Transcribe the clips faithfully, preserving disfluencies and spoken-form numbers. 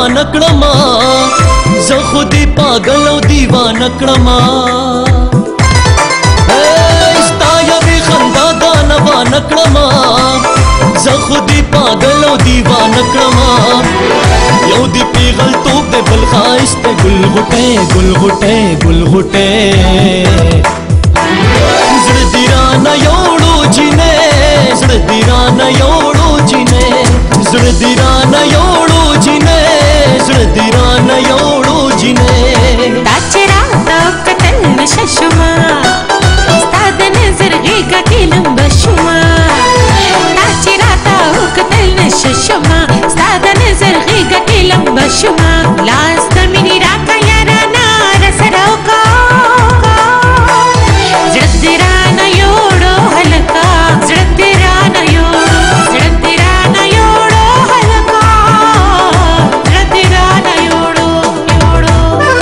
روان کړما زه خو دې پاگل او دیوانه کړما ستا یوې خندا دا نوانه کړما زه خو دې پاگل او دیوانه کړما یو دې پیغلتوب دې بل ښایست دی ګل غوټۍ ګل غوټۍ ګل غوټۍ زړه دې رانه یوړو جینۍ زړه دې رانه یوړو جینۍ زړه دې رانه یوړو جینۍ زړه دې رانه یوړو جینۍ دا چې راته کتل نشه شومه ستا د نظر غېږه کې لمبه شومه دا چې راته کتل نشه شومه ستا د نظر غېږه کې لمبه شومه لاس د مینې راکړه یارانه راسره وکړه زړه دې رانه یوړو هلکه زړه دې رانه یوړو زړه دې رانه یوړو هلکه زړه دې رانه یوړو یوړو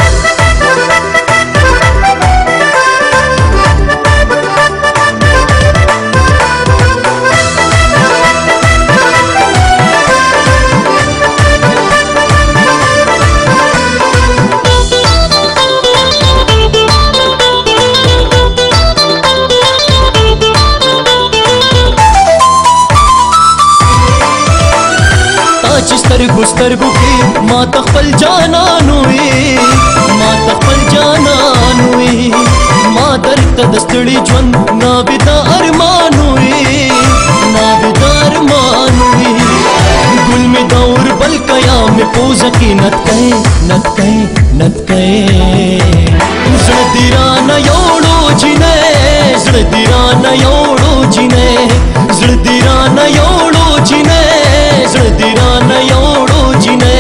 سترګو سترګو کې ما ته خپل جانان وې ما ته خپل جانان وې ما درته د ستړي ژوند ناویده ارمان وې ناویده ارمان وې ګل مې د اور بل کیا مې پوزه کې نتکئ نتکئ نتکئ زړه دې رانه یوړو جینۍ زړه دې رانه یوړو جینۍ زړه دې رانه یوړو جینۍ زړه دې رانه یوړو جینۍ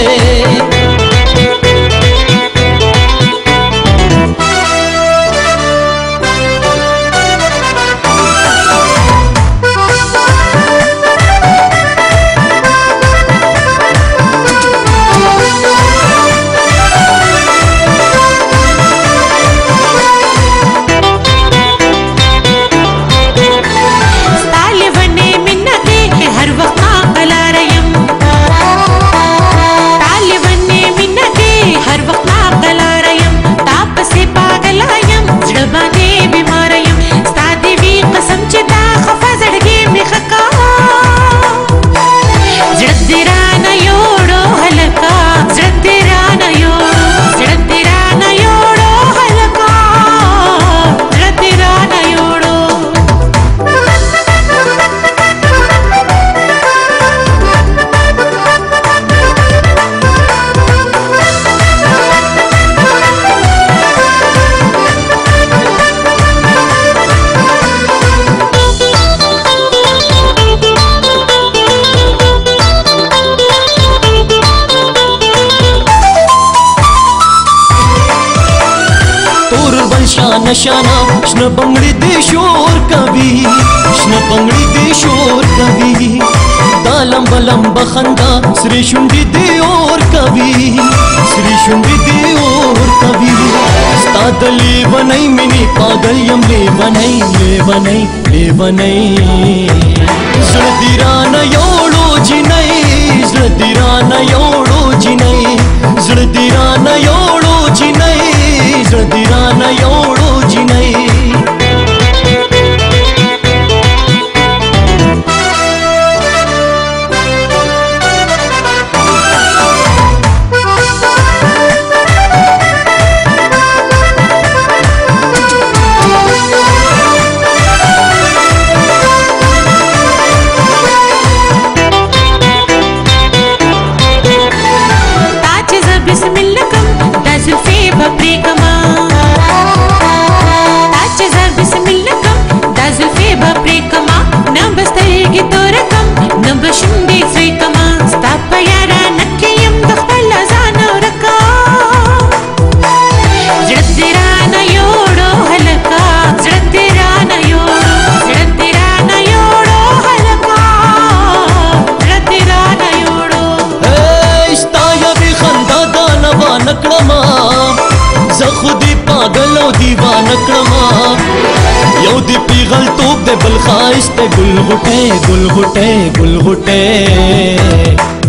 شانه شانه شنه بنگړي دې شور کوي شنه بنگړي دې شور کوي دا لمبه لمبه خندا سرې شونډې دې اور کوي سرې شونډې دې اور کوي ستا د لیونۍ مینې پاگل یم لیونۍ لیونۍ لیونۍ زړه دې رانه یوړو جینۍ زړه دې رانه یوړو جینۍ زړه دې رانه یوړو جینۍ زړه دې رانه یوړو جینۍ پیغلتوب دے بل خواہش تے گل غٹے گل غٹے گل غٹے